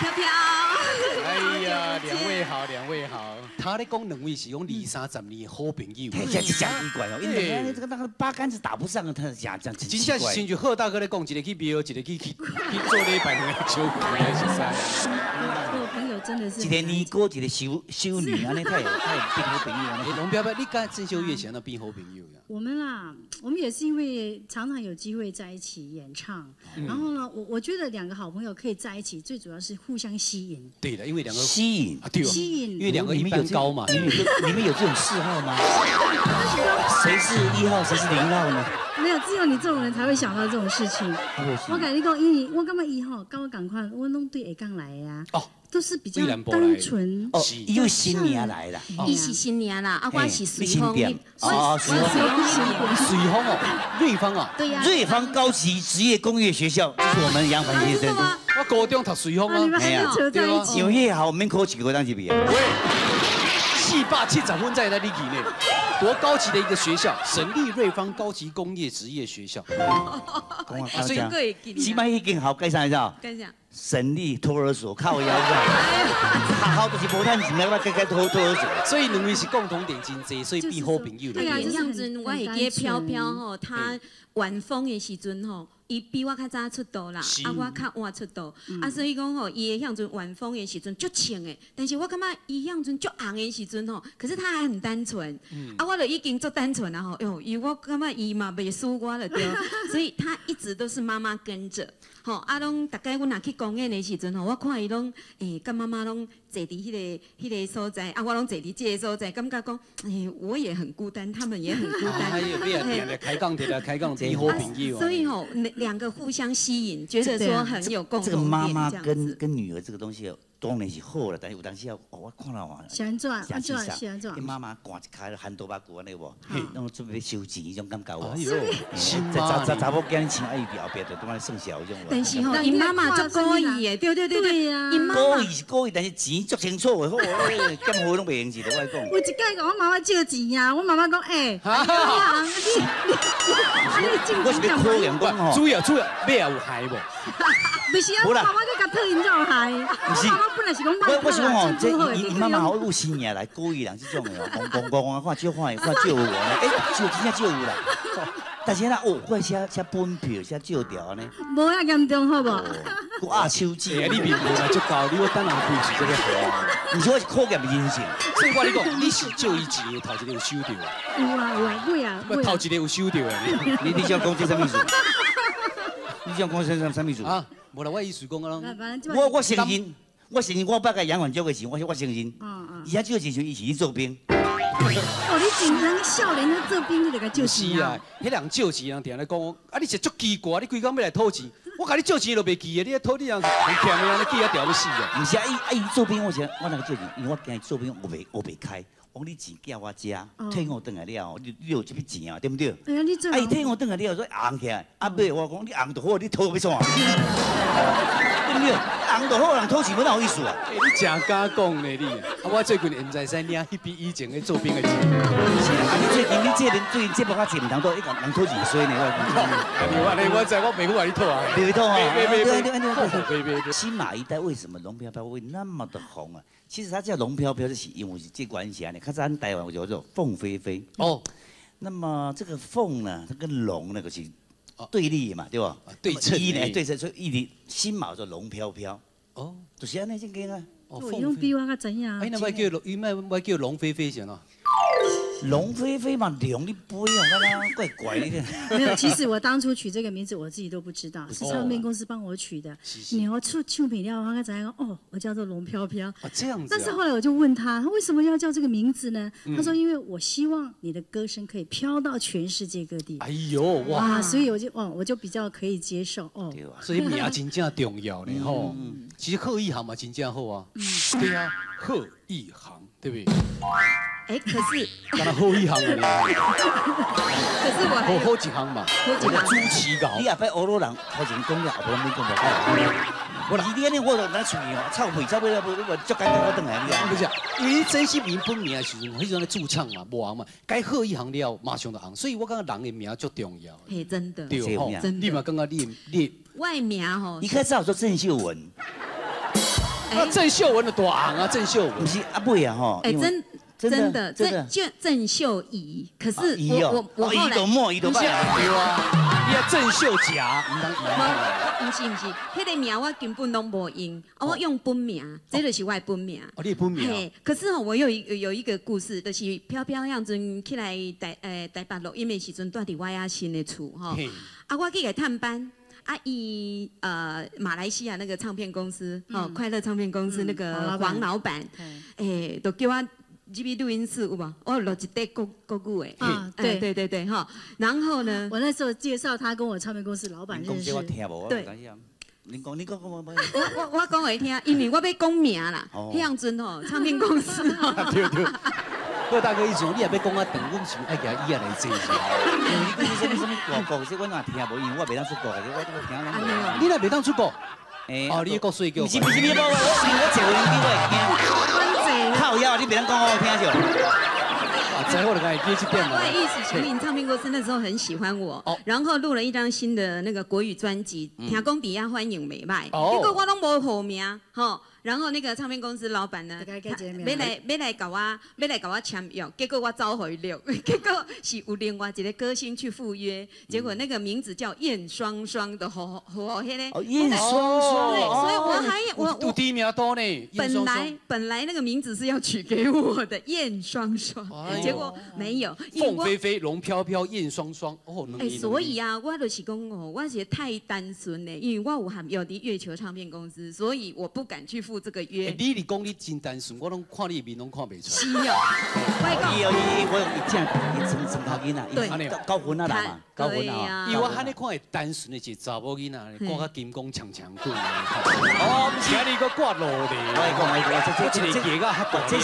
飘飘。 哎呀，两位好，两位好。他咧讲两位是用20-30年的好朋友。 这真奇怪哦，因为这个那个八竿子打不上，他讲这样真正是亲像贺大哥咧讲，一个去庙，一个去做礼拜，两个求婚的是啥？ 我朋友真的是。 一个尼姑，一个修女，安尼他也变好朋友啊。 龙飘飘，你跟郑秀月想要变好朋友呀？ 我们啦，我们也是因为常常有机会在一起演唱，然后呢，我觉得两个好朋友可以在一起，最主要是互相吸引。 对的，因为两个吸引， 对， 吸引， 因为两个一般高嘛。 你们有这种嗜好吗？谁是1号，谁是0号呢？ 没有，只有你这种人才会想到这种事情。我跟你讲，因为我感觉伊吼，跟我同款，我拢对下港来的啊。哦。都是比较单纯。 哦，因为新年来了。 伊是新年啦，啊，我是随风。 哦，随风哦，瑞芳啊。 对呀。 瑞芳高级职业工业学校，这是我们杨凡先生。 我高中读随风啊。 你们还扯在一起。 有业好，我们考几个当级毕业。 喂，470分在你里面，多高级的一个学校，省立瑞芳高级工业职业学校。 所以起码已经好介绍一下。 介绍。 省立托儿所靠腰子，好就是无趁钱，要该托儿所。 所以两位是共同点真济，所以变好朋友。 对啊，样阵我会记飘飘吼，他晚风的时阵吼，伊比我较早出道啦，啊我较晚出道，啊所以讲吼，伊的样阵晚风的时阵足清的，但是我感觉伊样阵足红的时阵吼，可是他还很单纯，啊我就已经足单纯了吼，哟，伊我感觉伊嘛袂输我了对，所以他一直都是妈妈跟着。吼，啊，拢大概阮若去公园的时阵吼，我看伊拢跟妈妈拢坐伫迄个所在，啊，我拢坐伫这个所在，感觉讲，我也很孤单，他们也很孤单。 开杠变好朋友。 所以吼，两个互相吸引，觉得说很有共同点。 这个妈妈跟女儿这个东西，当然是好了，但是有当时我看到啊， 喜欢转，喜欢转。 妈妈赶一开喊多把骨安尼无，拢准备收钱，迄种感觉哦。 哎呦， 查某囝请爱后壁就当然算小种。 但是吼，因妈妈足故意的，对呀。 故意是故意，但是钱足清楚的，好，减好拢袂用钱，我讲。 有一届我妈妈借钱呀，我妈妈讲，你我是要考验讲吼， 主要尾也有害无？ 不是啊，我妈妈去甲讨因才有害。我妈妈本来是讲卖我是讲吼，这伊妈妈好有新年来故意人这种的哦，看少看少有哦，少真正少有啦。但是啦，我写本票写少条呢。 无遐严重好无？ 我压手指， 你面部来足高，你我等人开始这个好。 你说我是考验人性， 所以我你讲，你是借伊钱，头一个有收到啊？ 有啊， 头一个有收到的。 你想讲这什么意思？你想讲什么意思？ 啊，无啦，我意思讲啊， 我承认，我捌甲杨万州的钱，我承认。而且这个钱伊是去做兵。 哦，你竟然少年在做兵，你就甲借钱啊？ 迄人借钱，人定来讲，啊，你是足奇怪，你规工要来讨钱，我甲你借钱都袂记的，你讨你人很欠的，你记啊掉要死啊！ 不是啊，伊做兵，我那个借钱，因为我惊伊做兵我袂开。讲你钱寄我遮，退我转来了，你有这笔钱啊，对不对？ 哎呀，你做。 伊退我转来了，所以红起来。啊，尾我讲你红就好，你讨要创？对不对？红就好，人讨钱要哪有意思啊？ 你真敢讲呢你？啊，我最近唔知使领迄笔以前嘅做兵嘅钱。 啊，你最近这帮我钱唔通多，一个人讨钱衰呢我知我袂去话你讨啊。 别讨啊！ 别。 新马一代为什么龙飘飘会那么的红啊？其实它叫龙飘飘，是因为这关系啊。你看咱台湾有叫凤飞飞哦。那么这个凤呢，它跟龙那个是对立嘛，对吧？ 对称呢， 对称，所以一新马叫龙飘飘。哦，就是安尼正经啊。 哦，用比我较知影。 哎，那我叫龙飞飞先咯。 龙飞飞嘛，龙你飞哦，刚刚怪怪的。 没有，其实我当初取这个名字，我自己都不知道，是唱片公司帮我取的。你要出唱片了，我才讲哦，我叫做龙飘飘。 哦，这样子。 但是后来我就问他为什么要叫这个名字呢？他说因为我希望你的歌声可以飘到全世界各地。 哎呦哇！所以我就比较可以接受哦。 所以名真正重要呢吼。其实贺一航嘛真正好啊。对啊，贺一航，对不对？ 哎，可是， 干那好一行啊！ 可是我好几行嘛，朱祁高。 你也别欧罗人，头前讲了，后边没讲不好。我2点我就拿出去哦，臭屁臭尾我足简单我转来，你不是？因为真实名本名的时阵，迄阵咧驻唱嘛，无红嘛，该好一行了，马上就红。所以我感觉人的名足重要。 嘿，真的。 对吼， 真的。 你嘛感觉你外名吼， 你开始好说郑秀文。 郑秀文的大行啊，郑秀文不是阿妹啊吼。 哎，真的，郑秀仪，可是我后来伊都对啊，伊啊郑秀霞， 不是，迄个名我根本拢无用，我用本名，这就是我的本名。 哦，你本名。 嘿，可是我有一个故事，就是飘飘迄阵起来台北录音的时阵，住伫我阿新的厝吼，啊，我去给探班。啊，马来西亚那个唱片公司快乐唱片公司那个黄老板，都叫我入去录音室有无？我录一堆国语的。对哈。然后呢， 我那时候介绍他跟我唱片公司老板认识。 对。你讲我讲会听，因为我要讲名啦。迄样阵吼，唱片公司。 对。贺大哥意思，你也要讲啊，等我们是爱给他伊来做。 你讲是什么外国？这我哪听无，因为我袂当出国，我听咱。 你哪袂当出国？哦，你国税叫。不是， 我坐飞机我会听。靠腰，你袂当讲我听就。 我的意思，麒麟唱片公司那时候很喜欢我，然后录了一张新的那个国语专辑，听讲底下欢迎美卖，结果我拢无好名，吼。然后那个唱片公司老板呢，要来搞我签约，结果我走回录，结果是有另外一个歌星去赴约，结果那个名字叫燕双双的，和迄个燕双双， 对，所以我有第一名多呢。 本来那个名字是要取给我的燕双双，结果没有。 凤飞飞、龙飘飘、燕双双，哦， 所以啊，我就是讲哦，我是太单纯了，因为我有含有伫月球唱片公司，所以我不敢去赴这个约。 你讲你真单纯，我拢看你的面拢看袂出来。 是哦， 我真头囡仔，高分啊啦嘛，高分啊。 因为我喊你看会单纯的一个查某囡仔，挂甲金光强强棍。哦，今日个挂落地。这一个价格较大。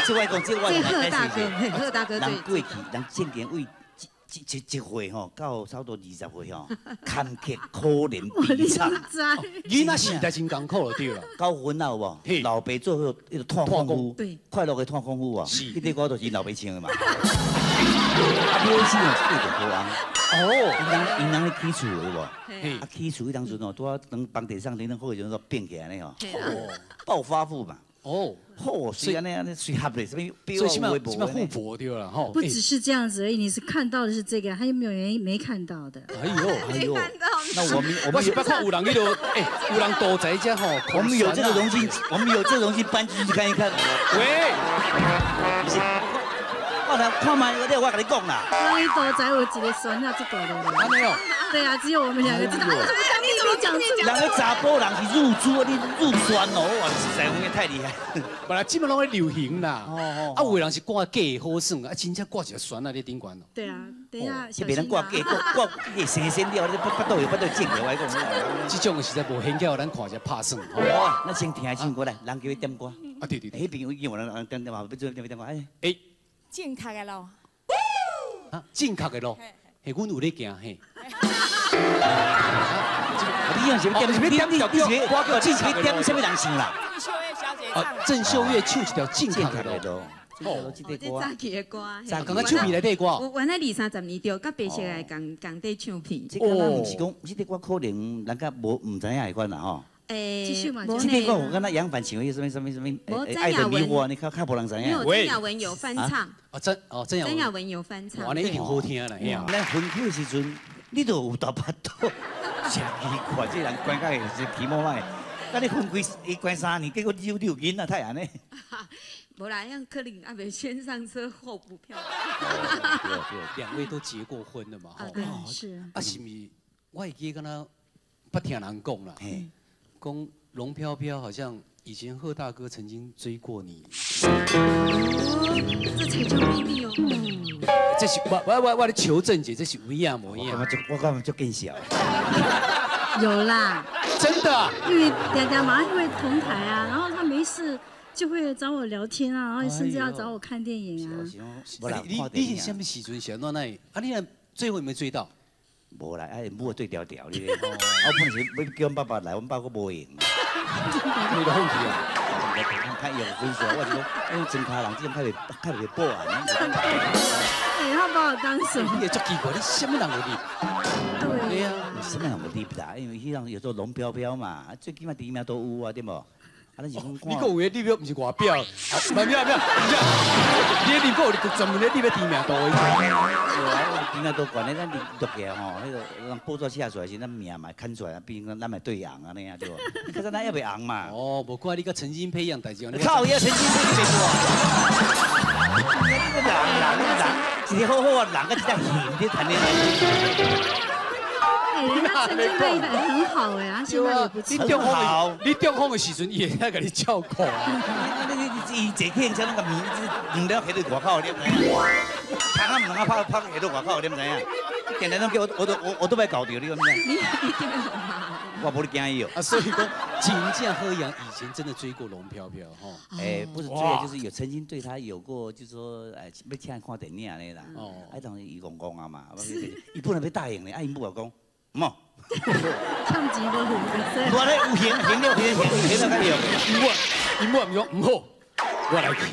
这贺大哥， 人过去，人正经为。一岁吼，到差不多20岁吼，坎坷可怜悲惨。 囡仔时代真艰苦就对了。 高分啊有无？老爸做迄个炭功夫，快乐的炭功夫啊，迄个歌都是老爸唱的嘛。啊，买死哦，这个好红。哦，因人去起厝有无？啊，起厝迄当阵哦，拄啊等房地产等好，就说变起来呢吼。暴发户嘛。哦，所以安尼随合嘞，什么所以起码互搏对了哈。 不只是这样子而已，你是看到的是这个，还有没有人没看到的？ 哎呦， 那我们是不看有人迄个，有人多在这吼。 我们有这个荣幸，搬进去看一看。 喂， 我看嘛，我跟你讲啦。 那一多在有一个酸啊，这大的。 没有。 对啊，只有我们两个知道。你讲出人个查甫人是入珠，你入酸哦，哇，实在有太厉害。 本来基本拢会流行啦，啊，有的人是挂假好耍，啊，真正挂一个酸啊，你顶管哦。 对啊，等一下， 是别人挂假，挂生生了，你不都正的，我讲。 这种实在无很巧，咱看一下拍算。 好，那先听下唱歌来，人叫你点歌。 啊，对。 迄边有人点嘛，要做点歌， 哎。 正确的路。 啊，正确的路，係阮有咧行嘿。 你用什么点？你点什么人唱啦？ 郑秀月小姐唱。 啊，郑秀月唱一条正确的路。 哦，这早期的歌。 刚刚唱片来对歌。 我原来20-30年着，甲白色来共对唱片。 这个毋是讲，这个歌可能人家唔知影会款啦吼。 继续嘛， 这个我跟他杨凡唱的什么，爱的迷惑，你较无人知影。 因为曾雅文有翻唱。 曾雅文有翻唱。 哇，你一定好听啦，呀。 咱分开的时阵，你都有大巴肚，真奇怪，这人关到是皮毛歹。那你分开关3年，结果你有囡仔，太安尼。 无啦，像可能阿伯先上车后补票。 对，2位都结过婚了嘛？ 对，是。 啊，是咪？我会记跟他不听人讲啦。讲龙飘飘好像以前贺大哥曾经追过你。 这才叫秘密哦。 这是我的求证姐，这是有影无影？ 我感觉就更小。 有啦， 真的。 因为嗲嗲马上会同台啊，然后他没事就会找我聊天啊，然后甚至要找我看电影啊。 你是什么时阵想到那里？啊，你最后有没有追到？ 无啦，哎，母对调调，你。我本来要叫阮爸爸来，阮爸佫无闲。 你的问题啊？ 看有分数，我就讲，哎，真卡人，这种较袂报啊。 哎，他把我当什么？ 你也足奇怪，你什么人有你？ 对呀，什么人有你啦？因为迄人有做龙飘飘嘛，最起码第1名都有啊，对无？啊， 你讲你讲有诶，你表不是外表，没有，你的你讲专门咧，你要知名度的。 是啊，知名度悬咧，咱录起来吼，迄个让报纸写出来是咱名嘛看出来，比如咱咪对红安尼啊对无？可是咱还袂红嘛。 哦，无怪你甲陈金培一样代志。 靠，伊陈金培最多啊！你个人，一个好好啊，人个这样嫌你谈恋爱。 哎，人家陈金培很好哎，他现在也不错。 你中风的时阵，伊会来甲你照顾啊。 伊坐客车拢个面，唔了喺度外口，你唔知影？拍啊唔能拍喺度外口，你唔知影？电台拢叫我都被搞掉，你知唔知？ 你一定很忙。 我不哩惊伊哦。 啊，所以讲，金匠何阳以前真的追过龙飘飘哈。 哎，不是追，就是有曾经对他有过，就是说，哎，要请看电影嘞啦。哦。哎，当时伊讲啊嘛，伊本来要答应嘞，啊，伊母又讲。唔好， 唱几个虎的， 我咧有闲了，到该用。 伊母唔用唔好，我来去。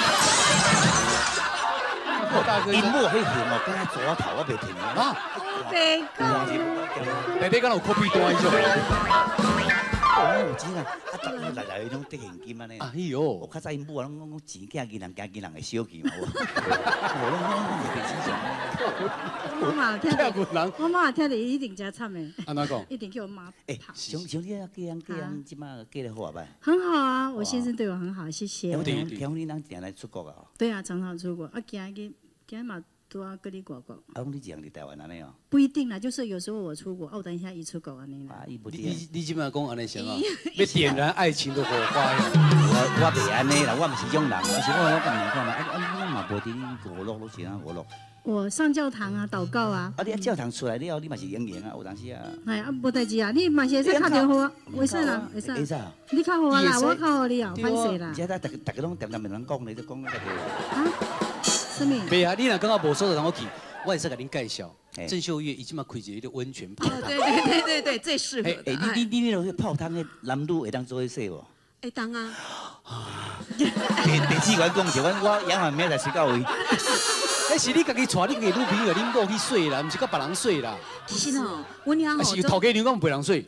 伊母迄闲哦，跟他左头我袂停啊。 别讲。 内底敢有커피单迄种？ 哦，有钱啊！啊，来迄种得现金安尼。哎呦， 我较早因母啊，拢讲钱惊银行会小气嘛。我袂钱上。 我嘛听着，我妈听着一定真惨的。 安怎讲？ 一定叫我妈。 哎，像你啊，嫁人，即马嫁得好啊呗？ 很好啊，我先生对我很好，谢谢。 听你人常来出国啊？ 对啊，常常出国。啊，今嘛都要跟你过国。 啊，你常伫台湾安尼哦？ 不一定啦，就是有时候我出国，哦，等一下伊出国安尼啦。 你即摆讲安尼想啊？要点燃爱情的火花呀！ 我袂安尼啦，我毋是种人，而是我讲你看嘛，你嘛无伫娱乐，都是安娱乐。 我上教堂啊，祷告啊。 啊，你教堂出来了，你嘛是演员啊，有当时啊。 哎啊，无代志啊，你嘛是会使打电话，会使啦，会使。 会使。 你靠我啦，我靠你啊，歹势啦。 而且大家拢点袂能讲，你就讲那个。 啊？什么？ 袂啊，你若感觉无所就让我去，我会使甲恁介绍。郑秀月伊即马开一个温泉泡汤。 对，最适合。 哎，你那个泡汤的男女会当做伙洗无？ 会当啊。 第四关讲是我养完明仔才到位。 那是你家己带你个女朋友、恁某去睡啦，毋是甲别人睡啦。 其实哦，阮娘吼， 是头家娘讲陪人睡。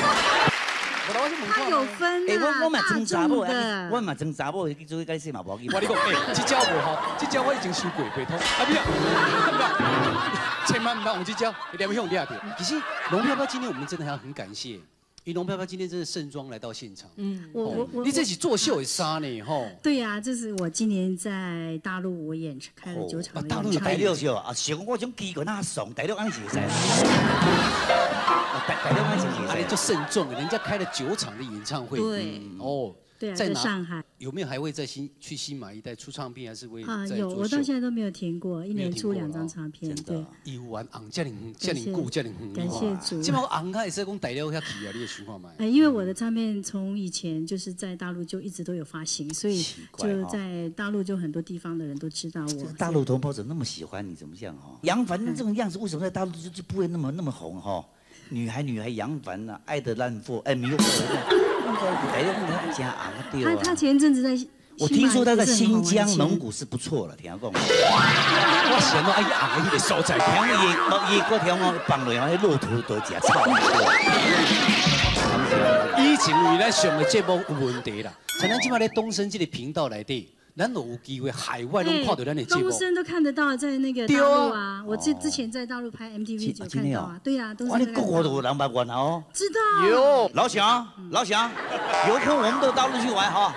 他有分啊， 我嘛真查某的， 我嘛真查某去做迄洗嘛无要紧。 我你讲，这招无好，这招我已经收过白通。啊不要，千万不要用这招，一定要用第二点。其实龙飘飘今天我们真的还要很感谢。因为龙飘飘今天真的盛装来到现场，你这是作秀的衫呢，吼。对呀，这是我今年在大陆我开了9场的演唱会。 大陆秀啊，像我种机关那送大陆安尼是会使。大陆安尼是会使。 就慎重，人家开了9场的演唱会。 对。 哦。 对啊，在上海。 有没有还会在去新马一带出唱片，还是会？ 有，我到现在都没有停过，一年出2张唱片。对。 有玩红这样久，这样远。 感谢主。 即马红开是讲大陆遐去啊，你的情况嘛？ 因为我的唱片从以前就是在大陆就一直都有发行，所以就在大陆就很多地方的人都知道我。 大陆同胞怎么那么喜欢你？怎么这样哈？杨凡这种样子，为什么在大陆就不会那么红哈？女孩杨凡呐，爱的烂货，迷惑。 他前阵子在， 我听说他在新疆、蒙古是不错了，听讲。 我想到哎呀，那个所在， 听伊个听我放落去，骆驼都食草。 以前为咱上的节目有问题啦，像咱即摆咧东升这个频道内底。咱都有机会海外拢看到咱的节目， 东升都看得到，在那个大陆啊，我之前在大陆拍 MTV 就看到啊，对呀，东升。 你个个都有200万哦。 知道。 有老乡，有空我们到大陆去玩哈。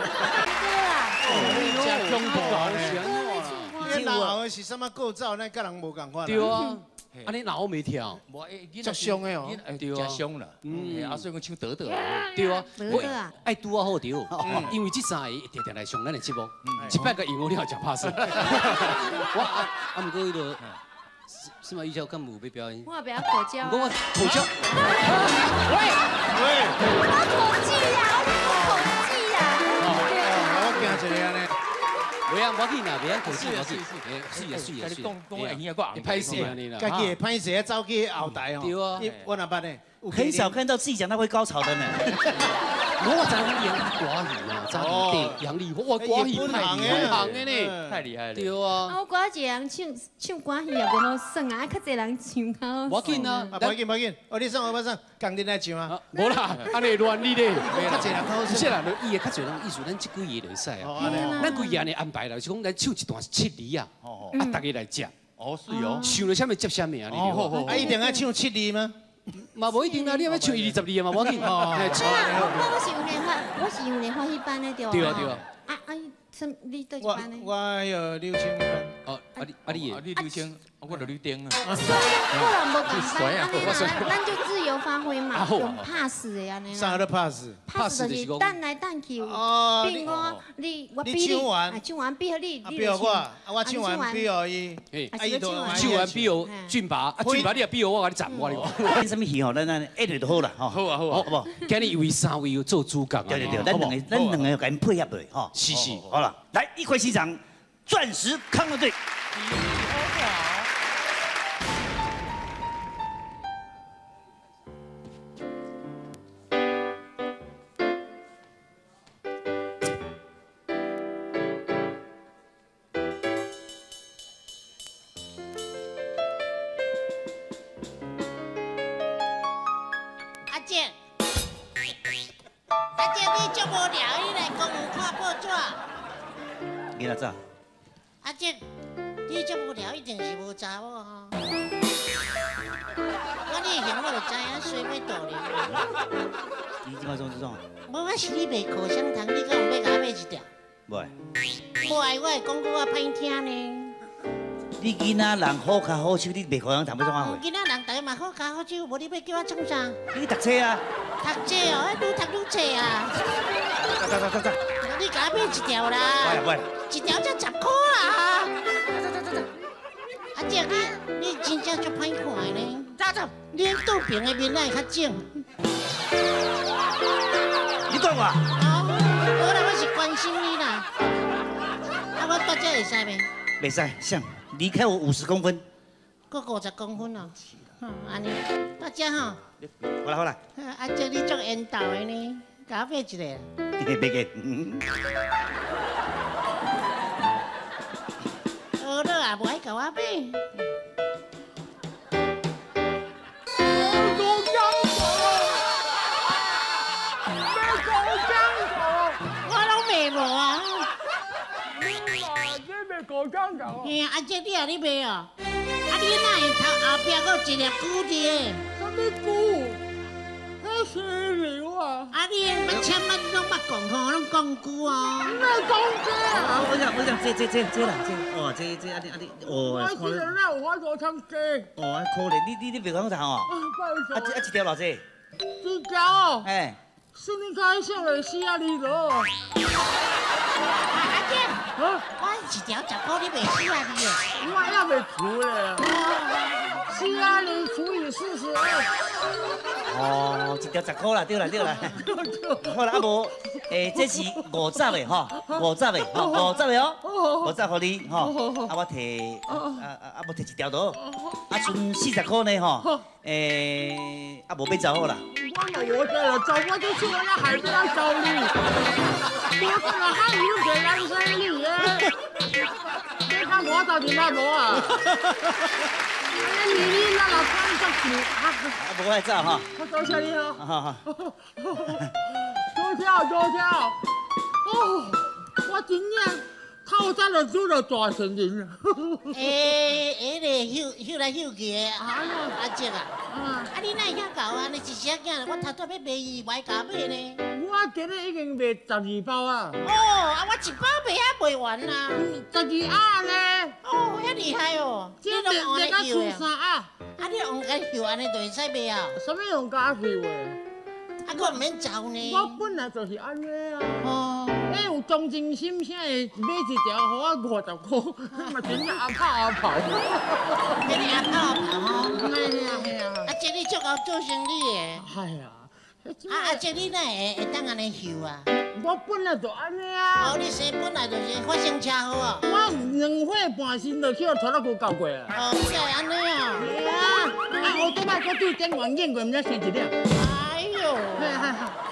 真恐怖啊！ 你老的是什么构造？那跟人无共款。 对啊。啊，你哪没跳？ 足凶的哦， 对啊， 真凶啦。 啊，所以讲唱得得啊，对啊，爱拄啊好对，因为这3个常常来上咱的节目，100个赢我了，真怕死。我毋过迄个是嘛？以前敢有要表演？ 我不要口交。 我口交。 喂，我口技呀，我口技呀。 我惊一个安尼。 袂啊，我紧啦，袂啊，口技，水啊，你拍死啊你啦！ 家己会拍死，走去后台哦。 对啊。 我哪办呢？ 很少看到自己讲到会高潮的呢。 我知影你演歌戏啊，早年对杨丽花，哇，歌戏太厉害的呢， 太厉害了。 对啊。 我歌一个人唱歌戏也不好算啊，较侪人唱较好。 我紧啊， 不要紧，不要紧。哦，你唱我唱，共阵来唱啊。 无啦，安尼乱你咧。 较侪人较好。 有些人伊会较侪人意思，咱即几个就使啊。咱规个安尼安排啦，是讲咱唱一段7字啊，啊，大家来接。 哦，是哦。 想了啥物接啥物啊？你哦，啊，一定要唱7字吗？ 嘛无一定啦，你要唱20字啊嘛，无要紧。 我是用莲花迄班的对对啊对啊。 你倒一班呢？ 我有6000班。 哦， 你6000，我就6点啊。 我人无共班，安尼啦，咱就自由发挥嘛，用 pass 的安尼啦。 啥都 pass。 pass 就是等来等去，比我比你，唱完比你， 比我，我唱完比我伊， 唱完比我俊拔，啊俊拔你也比我，我甲你赞我。 演什么戏吼，咱一直就好啦，吼。 好啊好啊， 好不？ 今日为3位要做主角啊。 对，咱两个要甲因配合落，吼。 是。 好了，来一块欣赏钻石康乐队。 阿姐，你足无聊，你来公园看报纸。 你哪早？ 阿姐，你足无聊，一定是无查某吼。我你型我就知影，水要倒了。 你今摆做这种？ 无，我是你卖口香糖，你敢有要甲我买一条？ 袂。 无爱我会讲句我歹听呢。 你囡仔人好卡好手，你卖口香糖要怎啊会？ 囡仔人大家嘛好卡好手，无你要叫我创啥？ 你读册啊？ 读册哦，愈读愈册啊。 走。 你甲我买一条啦。 喂。 一条才10块啦。走。阿姐，你真正足歹看呢。走。你肚平的面哪会较正？ 你管我？ 哦，无啦，我是关心你啦。啊，我大姐会使袂？ 袂使，像离开我50公分。 佮50公分哦。安尼，大姐吼。 好啦。 阿姐，你足缘投的呢，甲我买一个。 别给。 学了也无爱甲我买。我拢卖无啊。 口香糖哦。 嘿，阿姐，你也咧卖哦？啊，你哪会头后壁搁一粒菇的？ 什么菇？那是牛啊！ 啊，你捌签捌拢捌讲吼，拢讲菇哦。 那讲这。 我想这啦，哦，这安尼，哦。 我这人那有法度唱歌。 哦，可怜，你卖口香糖哦？ 不好意思。 一条偌济 ？1条哦。 哎。 是你开上的4厘咯。 阿姐，我1条10块，你卖4厘的。 我也袂除咧。4厘除以42。 哦，1条10块啦，对啦。好啦，啊无，这是50的吼，50的哦，50互你吼，啊我摕，啊无摕1条倒，啊剩40块呢吼，啊无要走好啦。 我无在了，走我就去我那海边来找你。我看到海里有人生你耶，你看我到底哪无啊？你那老穿着裤啊？ 无来走哈。 我多谢你哦。 好。 多跳。哦，我真正透早就做了大神人了。 翕来翕去的，阿姐啊，啊你哪会遐搞啊？你一时仔我头拄要卖伊，买甲买呢。 我今日已经卖12包啊。 哦，啊我1包卖还卖完啦。 12盒呢？ 哦，遐厉害哦！ 你拢卖甲出3盒。 啊，你用甲翕安尼就会使卖啊？ 什么用甲翕的？ 啊，我唔免走呢。 我本来就是安尼啊。哦。有同情心，啥会买1条，互我50块，嘛真正阿跑。 给你阿跑吼。 嘿啊。 阿姐，你足够做生意的。 哎呀。 阿姐，你哪会当安尼翕啊？ 我本来就安尼啊。 哦，你生本来就是发生车祸啊？ 我2岁半身就去拖拉机搞过啊。 哦，你会安尼哦？ 是啊。啊，后头摆搁对电源演过，毋才生1粒。 哎呦。 安尼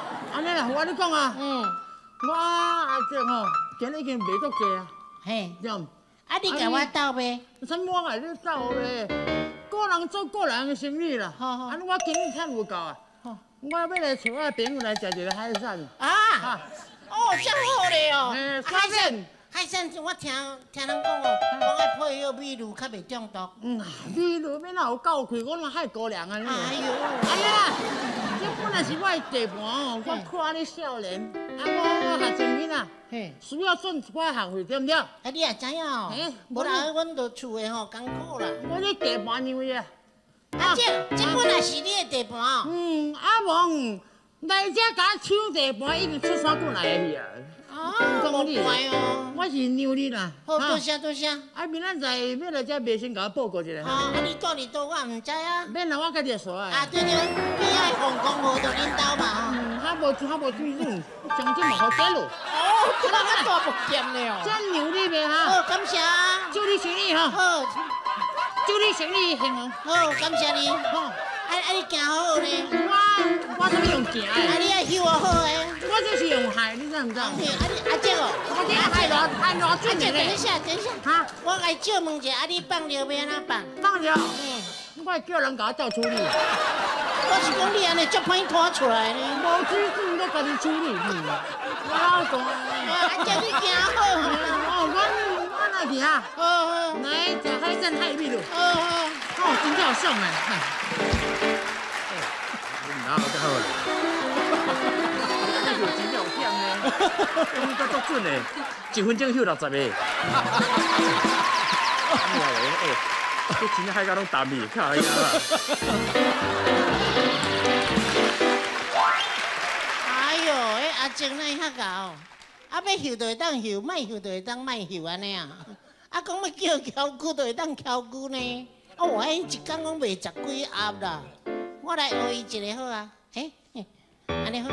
尼啦，我跟你讲啊，我阿姐吼，今日已经卖足济啊， 嘿， 对。 啊，你甲我斗呗？ 什么我甲你斗呗？个人做个人的生意啦。啊，我今日趁有够啊。我要来找我朋友来食一个海产。 啊！哦，真好嘞哦！ 海产。 海产，我听人讲哦，讲爱配合米露，较袂中毒。 米露免哪有够开，我嘛海高粱啊！ 哎呦， 哎呀，这本来是我的地盘哦，我看你少年，我学生囡仔，需要赚一寡学费，对不对？ 啊，你也知影哦？无啦，阮到厝的吼艰苦啦。 我这地盘样的啊。 阿姐，这本来是你的地盘哦。 啊无，来这甲抢地盘，已经出山过来去啊。 无怪哦， 我是让你啦。 好，多谢多谢。 啊，明仔载要来这卖先甲我报告一下。 啊，你住伫倒，我唔知啊。 免啦，我家己会刷啊。 啊，对对，你爱奉公号到恁兜嘛。 较无水准，将这嘛好解咯。 哦，这个较大物件了哦。 真让你卖哈。 好，感谢啊。 祝你生意哈。 好。 祝你生意兴隆。 好，感谢你。好。你行好好呢？ 我怎么用行的？ 你爱休我好诶。 我这是用海，你知唔知？ 阿姐哦， 我这海偌准的咧。 等一下，哈，我来借问一下，你放料要安怎放？ 放料？我会叫人甲我照处理。 我是讲你安尼足歹拖出来呢。 无水准，我家己处理。我老公。 阿姐，你行好。 我来听。好。来食海产海米咯。好，真正有爽诶。好，就好了。你有真有险呢，你都足准的，1分钟休60个。哇嘞，这真正海甲拢淡去，靠呀！ 哎呦，阿静哪遐高？啊，要休就会当休，莫休就会当莫休安尼啊。啊，讲要叫翘骨就会当翘骨呢。哦，一天讲卖10几盒啦。我来学伊一个好啊，安尼好。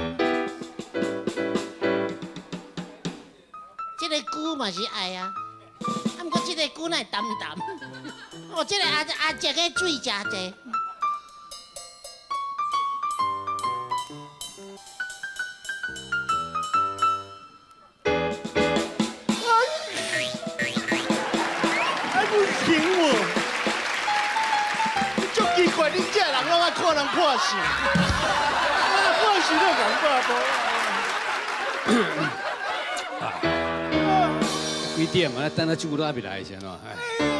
这个菇嘛是爱啊，啊，不过这个菇乃淡淡。哦，这个阿姐个水真济。 奇怪，你这人拢爱看人看戏，看戏都讲几点嘛？等到酒都还没来先喏。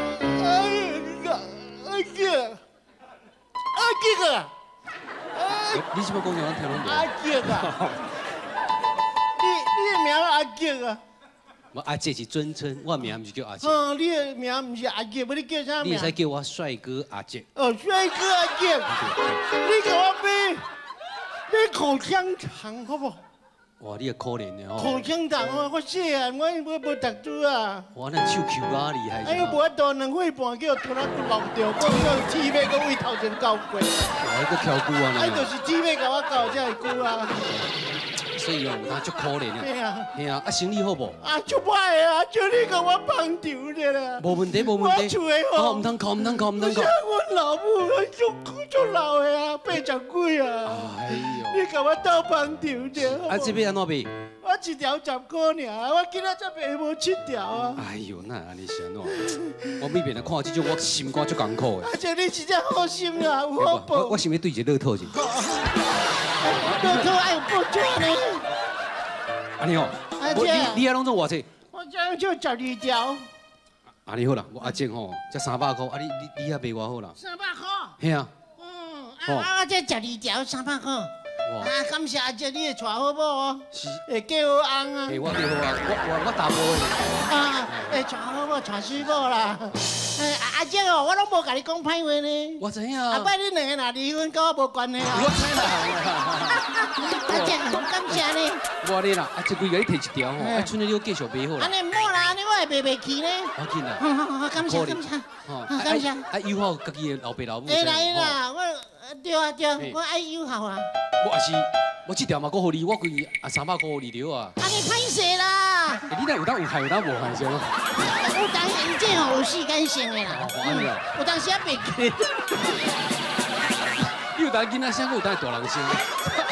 阿杰啊！ 你是要讲啥？听拢无？ 阿杰啊！你的名阿杰啊？ 我阿杰是尊称，我名唔是叫阿杰。 你的名唔是阿杰，你叫啥名？ 你使叫我帅哥阿杰。 帅哥阿杰，你给我买口香糖好不？ 哇，你也可怜的哦。 口香糖哦，我细汉我无读书啊。 哇，那手球啊厉害。 哎呦，无多2岁半叫突然弄掉，讲叫铁尾个位头前搞过。 哇，个翘骨啊！ 哎，就是铁尾甲我搞才会久啊。 所以哦，他足可怜的。 嘿啊， 嘿啊，生意好不？ 足歹啊，叫你甲我帮场的啦。 无问题，无问题。 我厝的吼， 唔通哭，唔通哭，唔通哭。 我老母足老的啊，80几啊。哎呦，你甲我斗帮场的。 啊，这边安怎卖？ 我一条10块尔，我今仔才卖无7条啊。 哎呦，那安尼是安怎？我每遍来看这种，我心肝足艰苦的。 而且你真正好心啊，有好报。 我想要对一个乐透去。 乐透还有报纸呢。 安尼哦，你要拢做偌济？ 我这就12条。 安尼好啦，我阿静吼，才300块，啊你也卖我好啦。 300块。 嘿啊。 我这12条300块。啊，感谢阿姐，你会娶好不哦？ 是。 会嫁好翁啊？ 会，我嫁好啊，我大波的。 啊，会娶好不？娶媳妇啦。阿姐哦，我拢无甲你讲歹话呢。 我知影。 后摆恁两个若离婚，跟我无关系啊。 我知啦。 阿姐，感谢你。 我哩啦，啊，这几个你摕1条吼，啊，剩的你继续卖好啦。 安尼唔好啦，安尼我会卖袂起呢。 好紧啦。 好，感谢感谢。感谢。 啊，友好家己的老爸老母。 会来啦，我对啊对，我爱友好啊。 我也是，我这条嘛，我互你，我规300块互你了啊。 安尼歹势啦。 你那有当有害，有当无害先咯。 有当然这吼有时间性的啦。有当时也袂记。 你有当囡仔生，有当大人生。 哪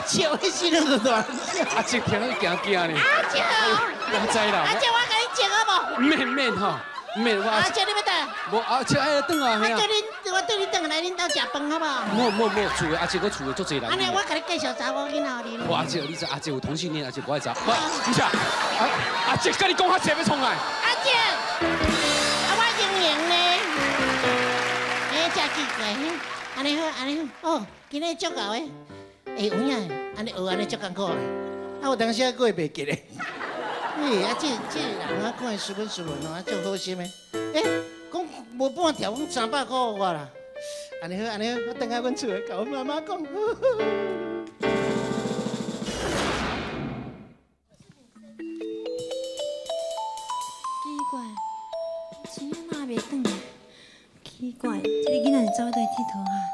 笑，你死那个大。 阿姐听你惊惊呢。 阿姐， 我知啦。 阿姐，我给你接好不？ 免吼，免我。 阿姐，你要等？ 无阿姐爱等啊，嘿啊。 我对你等来恁兜食饭好不好？ 莫，厝的阿姐，我厝的足侪人。 安尼，我给你介绍查某囡仔恁。 哇，阿姐，你知阿姐有同性恋，阿姐我爱查。不是啊，阿姐跟你讲，阿姐要创来。 阿姐，我莹莹呢？哎，真奇怪，安尼好，安尼好。哦，今日足够的。哎，有影，安尼学安尼足艰苦的。啊，有当时啊，我会袂记咧。哎，啊，这人啊，看斯文哦，啊，足好心的。哎，讲无半条，讲300块我啦。安尼好，我等下阮厝甲阮妈妈讲。 奇怪，钱哪袂转来？奇怪，这个囡仔是走倒佚佗啊？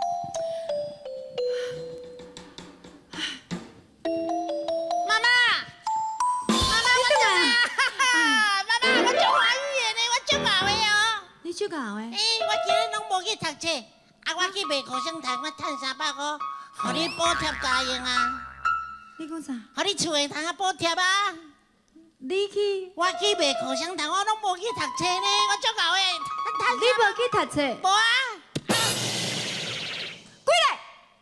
妈妈，我来啦！妈妈，我足欢喜的呢，我足熬的哦。 你足熬的？ 我今日拢无去读册，啊，我去卖口香糖，我赚300块，互你补贴家用啊。 你讲啥？ 互你厝的通啊补贴啊。 你去？ 我去卖口香糖，我拢无去读册呢，我足熬的。 你无去读册？ 无啊。 过来。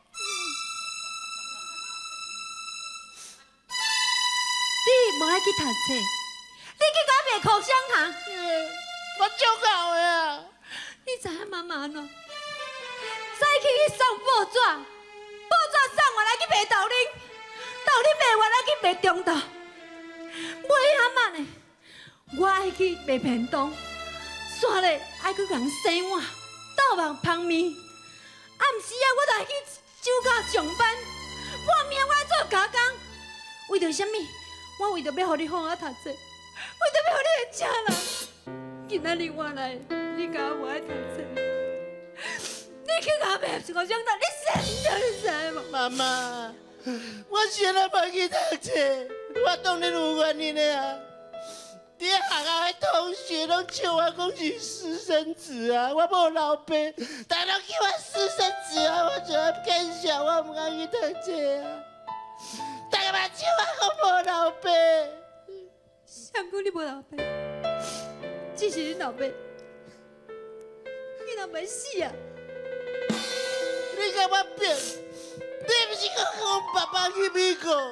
你无爱去读册，你去甲卖口香糖？ 我足熬的啊。 你知影妈妈喏？早起去送报纸，报纸送完来去卖豆奶，豆奶卖完来去卖中豆，买蛤蟆呢？我爱去卖便当，煞咧爱去共人洗碗、倒饭、芳面。暗时啊，我就爱去酒家上班，半暝我爱做加工。为着什么？我为着要互你好好读册，为着要互你会食啦。今仔日我来，你甲我爱读册，你去甲我卖口香糖，你想你知无？ 妈妈，我现在无去读册，我当然有原因的啊。你学校的同学拢笑我讲是私生子啊，我无老爸，大家叫我私生子啊，我就更笑，我唔敢去读册啊。大家嘛笑我讲无老爸。 谁讲你无老爸？只是恁老爸，你若袂死啊！ 你甲我变，你不是讲我爸爸去美国？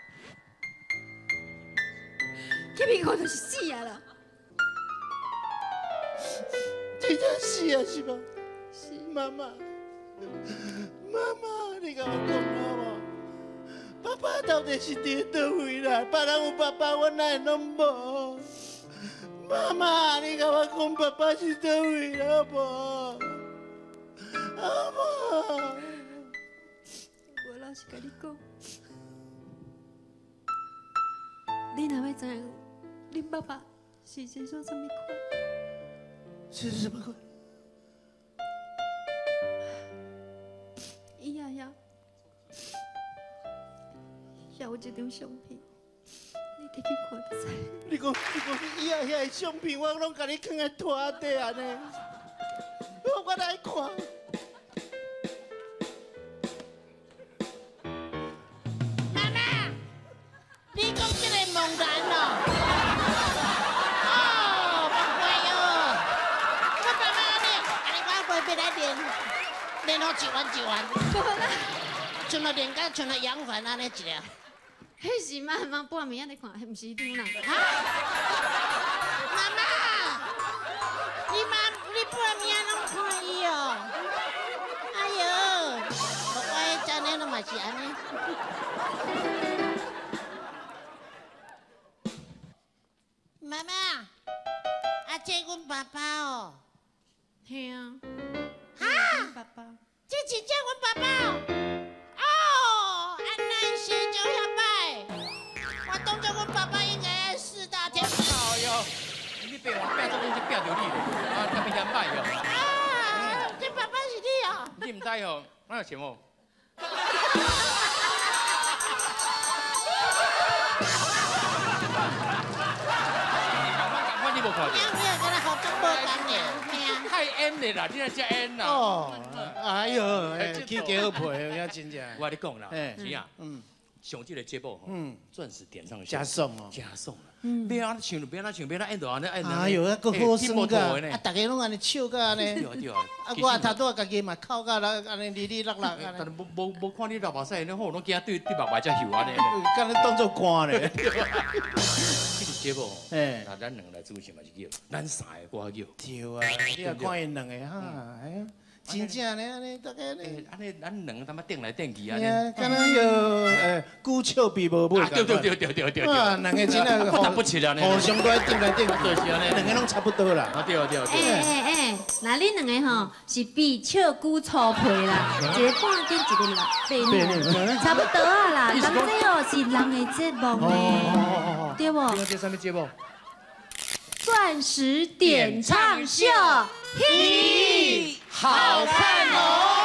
去美国就是死啊啦！ 真正死啊是吗？ 是妈妈，你甲我讲好无？爸爸到底是伫倒位啦？别人有爸爸，我哪会拢无？妈妈，你甲我讲爸爸是倒位啦，好无？好无？ 我老实甲你讲，你若要知影，恁爸爸是生什么款？ 是什么款？ 伊也有一张相片，你摕去看就知。 你讲以后遐个相片，我拢甲你放在拖底安尼，我来看。妈妈，你讲这个猛男哦，不会哦，我爸爸安尼我袂来练好一丸，像了练到像了杨凡安尼一条。 迄是妈妈半暝在看，迄毋是你啦。 妈妈，你半暝拢看伊哦？哎呦，我昨天拢嘛是安尼。妈妈，这阮爸爸哦。 嘿啊。 哈？ 爸爸。 这真正阮爸爸哦。哦，安尼是就遐歹。我当作阮爸爸应该4大天王。 哎呦，你爸话拼做东西拼着你咧，啊，特别嫌歹哟。 啊，这爸爸是你哦。 你唔知哦，我有钱哦。你无看到？太 N 的啦，你那只 N 啦。哦， 哎呦，起价好配，遐真正。 我跟你讲啦，是啊， 上这个节目吼，钻石点上加送哦， 加送。别安唱，别安唱，别安按到安尼按。 哎呦，那个好耍个，啊，大家拢安尼笑个安尼。 对啊对啊。 啊，我头拄家己嘛哭个啦，安尼哩哩落落安尼。 但是无看你流目屎，你好，拢惊对目白才翕安尼。 敢你当作歌咧。 这个节目，那咱两个来主持嘛是叫，咱三个歌叫。 对啊，你也看因两个哈，哎呀。真正咧，安尼大家咧， 安尼咱两个他妈顶来顶去安尼， 敢若有久笑比无尾。 对， 啊，两个真的不得起来呢， 互相都顶来顶去， 对是安尼， 两个拢差不多啦。 对。 那恁两个吼是比笑久粗皮啦，一个半斤，一个600，差不多啊啦。咱这哦是人的节目呢，对不？ 这什么节目？ 钻石点唱秀，嘿， 好看哦。